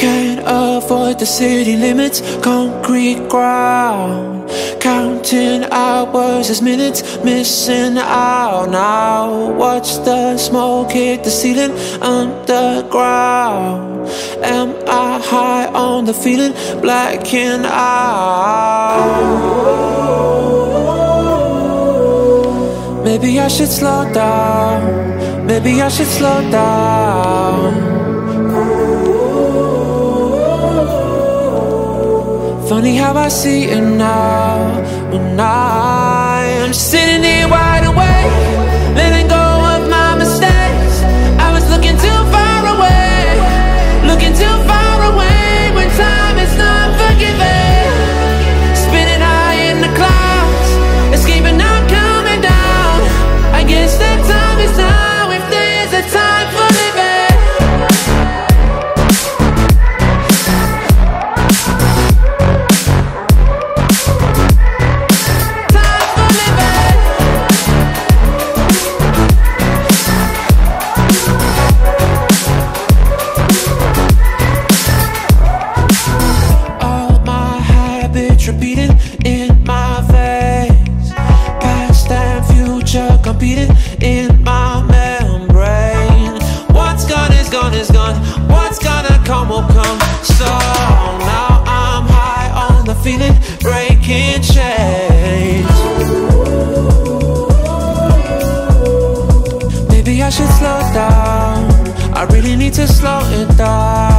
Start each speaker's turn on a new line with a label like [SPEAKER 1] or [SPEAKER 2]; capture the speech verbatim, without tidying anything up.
[SPEAKER 1] Can't avoid the city limits, concrete ground. Counting hours as minutes, missing out now. Watch the smoke hit the ceiling underground. Am I high on the feeling, blacking out? Maybe I should slow down, maybe I should slow down. Funny how I see it now, when I'm sitting here wide awake, letting go of my mistakes. I was looking too far away, looking too far away, when time is not forgiving. Spinning high in the clouds, escaping, not coming down. I guess that time is now, if there's a time for living. Repeating in my veins, past and future competing in my membrane. What's gone is gone is gone, what's gonna come will come. So now I'm high on the feeling, breaking chains. Maybe I should slow down, I really need to slow it down.